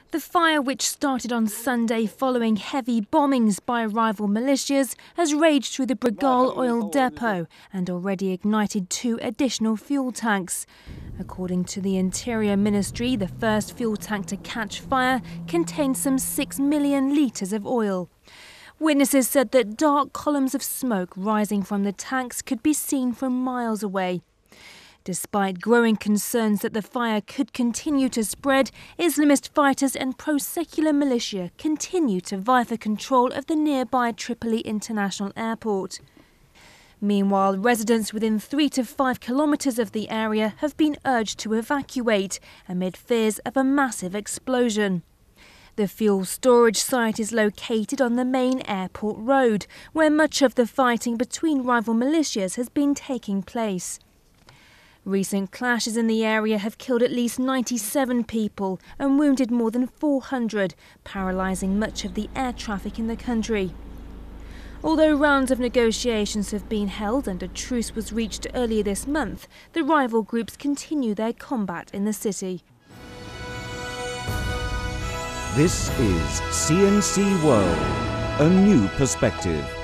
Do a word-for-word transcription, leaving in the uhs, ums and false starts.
The fire, which started on Sunday following heavy bombings by rival militias, has raged through the Bregal oil depot and already ignited two additional fuel tanks. According to the Interior Ministry, the first fuel tank to catch fire contained some six million litres of oil. Witnesses said that dark columns of smoke rising from the tanks could be seen from miles away. Despite growing concerns that the fire could continue to spread, Islamist fighters and pro-secular militia continue to vie for control of the nearby Tripoli International Airport. Meanwhile, residents within three to five kilometres of the area have been urged to evacuate amid fears of a massive explosion. The fuel storage site is located on the main airport road, where much of the fighting between rival militias has been taking place. Recent clashes in the area have killed at least ninety-seven people and wounded more than four hundred, paralysing much of the air traffic in the country. Although rounds of negotiations have been held and a truce was reached earlier this month, the rival groups continue their combat in the city. This is C N C World, a new perspective.